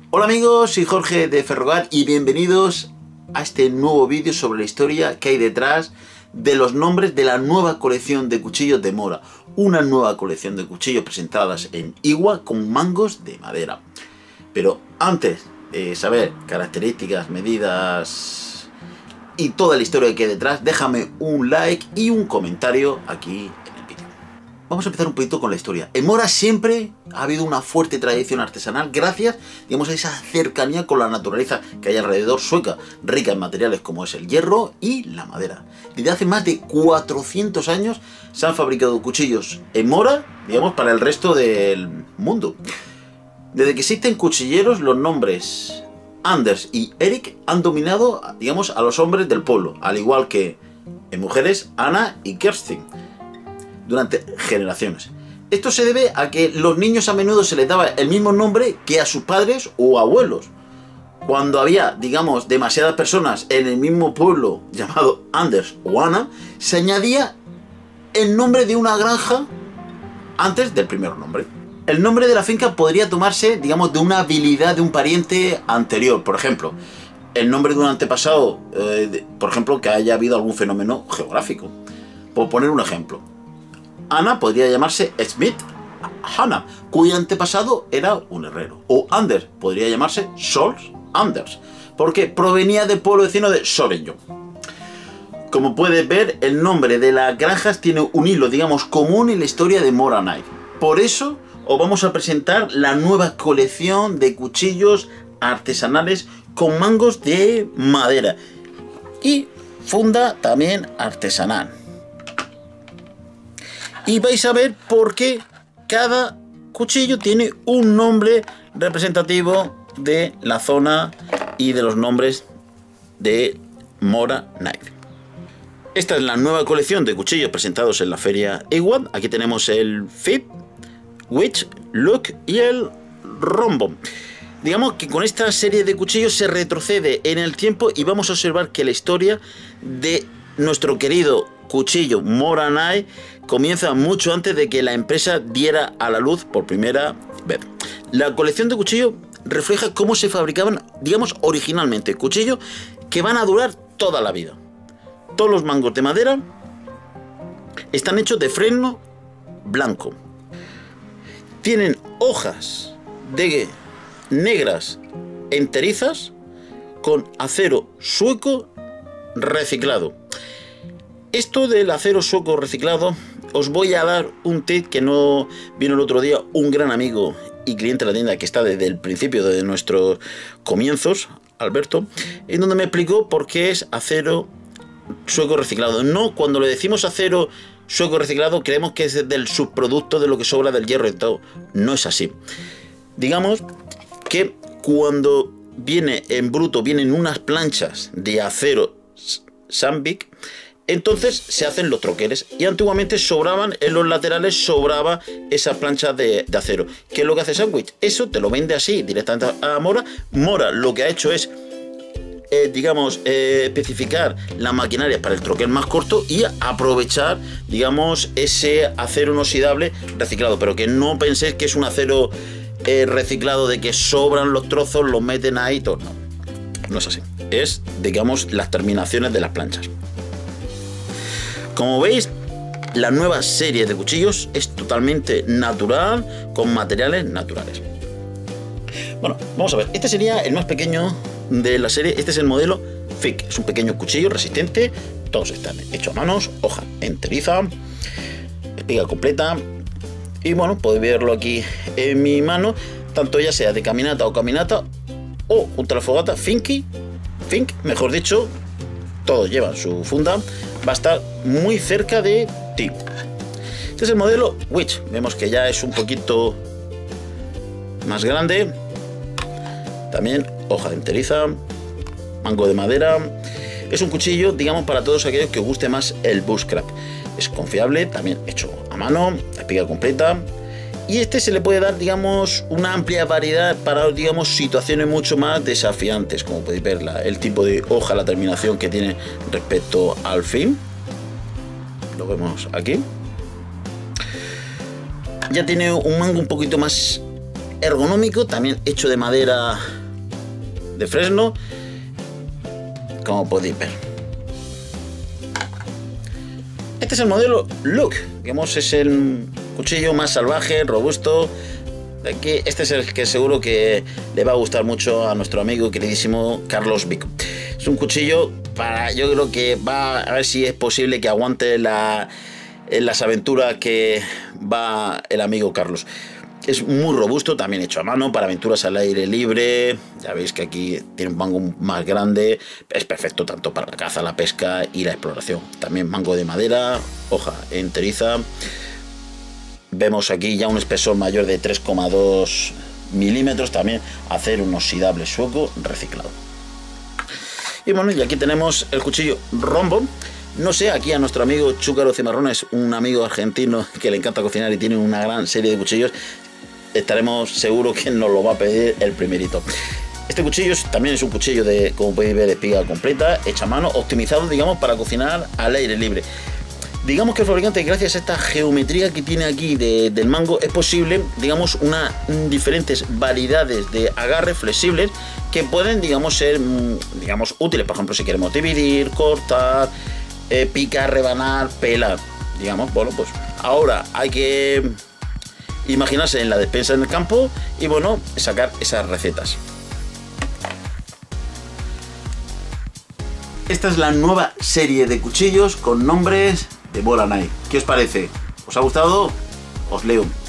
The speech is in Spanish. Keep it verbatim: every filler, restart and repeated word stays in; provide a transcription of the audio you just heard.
Hola amigos, soy Jorge de Ferrogar y bienvenidos a este nuevo vídeo sobre la historia que hay detrás de los nombres de la nueva colección de cuchillos de Mora. Una nueva colección de cuchillos presentadas en Iwa con mangos de madera. Pero antes de saber características, medidas y toda la historia que hay detrás, déjame un like y un comentario aquí. Vamos a empezar un poquito con la historia. En Mora siempre ha habido una fuerte tradición artesanal gracias, digamos, a esa cercanía con la naturaleza que hay alrededor sueca, rica en materiales como es el hierro y la madera. Desde hace más de cuatrocientos años se han fabricado cuchillos en Mora, digamos, para el resto del mundo. Desde que existen cuchilleros, los nombres Anders y Erik han dominado, digamos, a los hombres del pueblo, al igual que en mujeres Anna y Kerstin, durante generaciones. Esto se debe a que los niños a menudo se les daba el mismo nombre que a sus padres o abuelos. Cuando había, digamos, demasiadas personas en el mismo pueblo llamado Anders o Anna, se añadía el nombre de una granja antes del primer nombre. El nombre de la finca podría tomarse, digamos, de una habilidad de un pariente anterior. Por ejemplo, el nombre de un antepasado, eh, de, por ejemplo, que haya habido algún fenómeno geográfico. Por poner un ejemplo, Anna podría llamarse Smith Hanna, cuyo antepasado era un herrero. O Anders podría llamarse Sols Anders, porque provenía del pueblo vecino de Sorenjo. Como puedes ver, el nombre de las granjas tiene un hilo, digamos, común en la historia de Mora Knife. Por eso os vamos a presentar la nueva colección de cuchillos artesanales con mangos de madera y funda también artesanal. Y vais a ver por qué cada cuchillo tiene un nombre representativo de la zona y de los nombres de Mora Knife. Esta es la nueva colección de cuchillos presentados en la feria Iwa. Aquí tenemos el Fib, Witch, Look y el Rombo. Digamos que con esta serie de cuchillos se retrocede en el tiempo y vamos a observar que la historia de nuestro querido cuchillo Mora Knife comienza mucho antes de que la empresa diera a la luz por primera vez. La colección de cuchillos refleja cómo se fabricaban, digamos, originalmente cuchillos que van a durar toda la vida. Todos los mangos de madera están hechos de fresno blanco. Tienen hojas de negras enterizas con acero sueco reciclado. Esto del acero sueco reciclado, os voy a dar un tip que no vino el otro día un gran amigo y cliente de la tienda que está desde el principio de nuestros comienzos, Alberto, en donde me explicó por qué es acero sueco reciclado. No, cuando le decimos acero sueco reciclado creemos que es del subproducto de lo que sobra del hierro y todo. No es así. Digamos que cuando viene en bruto, vienen unas planchas de acero Sandvik, entonces se hacen los troqueles y antiguamente sobraban en los laterales, sobraba esas planchas de, de acero. ¿Qué es lo que hace Sandvik? Eso te lo vende así directamente a Mora. Mora lo que ha hecho es eh, digamos eh, especificar la maquinaria para el troquel más corto y aprovechar, digamos, ese acero inoxidable reciclado, pero que no penséis que es un acero eh, reciclado de que sobran los trozos, los meten ahí, todo. No, no es así. Es, digamos, las terminaciones de las planchas. Como veis, la nueva serie de cuchillos es totalmente natural, con materiales naturales. Bueno, vamos a ver. Este sería el más pequeño de la serie. Este es el modelo Fig. Es un pequeño cuchillo resistente. Todos están hechos a manos, hoja enteriza, espiga completa. Y bueno, podéis verlo aquí en mi mano, tanto ya sea de caminata o caminata o junto a la fogata, Finky, Fink, mejor dicho, todos llevan su funda. Va a estar muy cerca de ti. Este es el modelo Witch. Vemos que ya es un poquito más grande. También hoja de enteriza, mango de madera. Es un cuchillo, digamos, para todos aquellos que os guste más el bushcraft. Es confiable, también hecho a mano, espiga completa. Y este se le puede dar, digamos, una amplia variedad para, digamos, situaciones mucho más desafiantes, como podéis ver la, el tipo de hoja, la terminación que tiene respecto al fin. Lo vemos aquí. Ya tiene un mango un poquito más ergonómico, también hecho de madera de fresno, como podéis ver. Este es el modelo Look, digamos, es el cuchillo más salvaje, robusto. Aquí, este es el que seguro que le va a gustar mucho a nuestro amigo queridísimo Carlos Vico. Es un cuchillo para, yo creo que va a ver si es posible que aguante la, las aventuras que va el amigo Carlos. Es muy robusto, también hecho a mano para aventuras al aire libre. Ya veis que aquí tiene un mango más grande. Es perfecto tanto para la caza, la pesca y la exploración. También mango de madera, hoja enteriza. Vemos aquí ya un espesor mayor de tres coma dos milímetros. También acero inoxidable sueco reciclado. Y bueno, y aquí tenemos el cuchillo rombo. No sé, aquí a nuestro amigo Chúcaro Cimarrones, un amigo argentino que le encanta cocinar y tiene una gran serie de cuchillos. Estaremos seguros que nos lo va a pedir el primerito. Este cuchillo también es un cuchillo de, como podéis ver, de espiga completa, hecha a mano, optimizado, digamos, para cocinar al aire libre. Digamos que el fabricante, gracias a esta geometría que tiene aquí de, del mango, es posible, digamos, una diferentes variedades de agarres flexibles que pueden, digamos, ser, digamos, útiles. Por ejemplo, si queremos dividir, cortar, eh, picar, rebanar, pelar, digamos. Bueno, pues ahora hay que imaginarse en la despensa en el campo y, bueno, sacar esas recetas. Esta es la nueva serie de cuchillos con nombres de Mora Knife. ¿Qué os parece? ¿Os ha gustado? Os leo.